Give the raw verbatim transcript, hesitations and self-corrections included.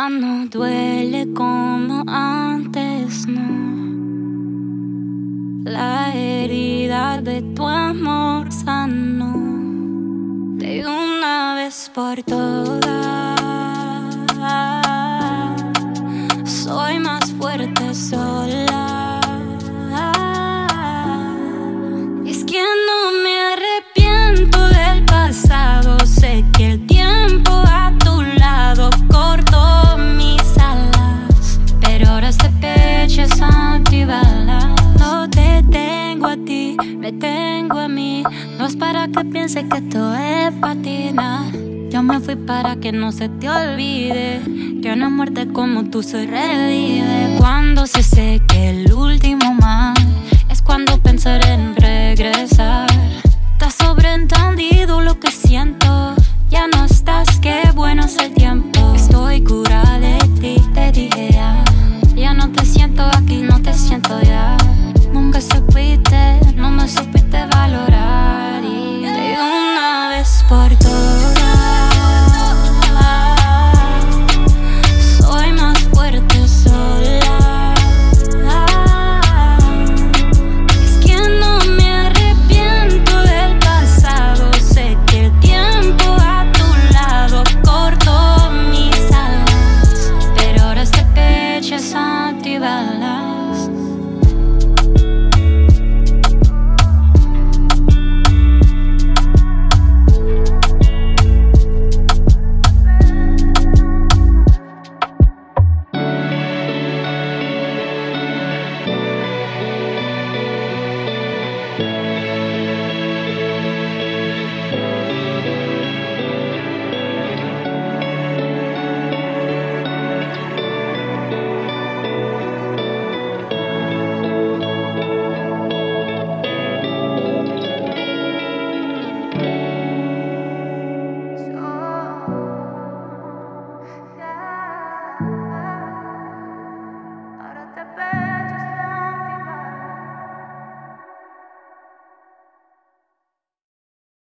Ya no duele como antes, no. La herida de tu amor sanó de una vez por todas. Soy más fuerte sola. Es que no me arrepiento del pasado. Sé que el tiempo a tu lado cortó mis alas, pero ahora este pecho es antibalas. No te tengo a ti, me tengo a mí. No es para que pienses que esto es patina. Yo me fui para que no se te olvide que una muerte como tú se revive. Cuando se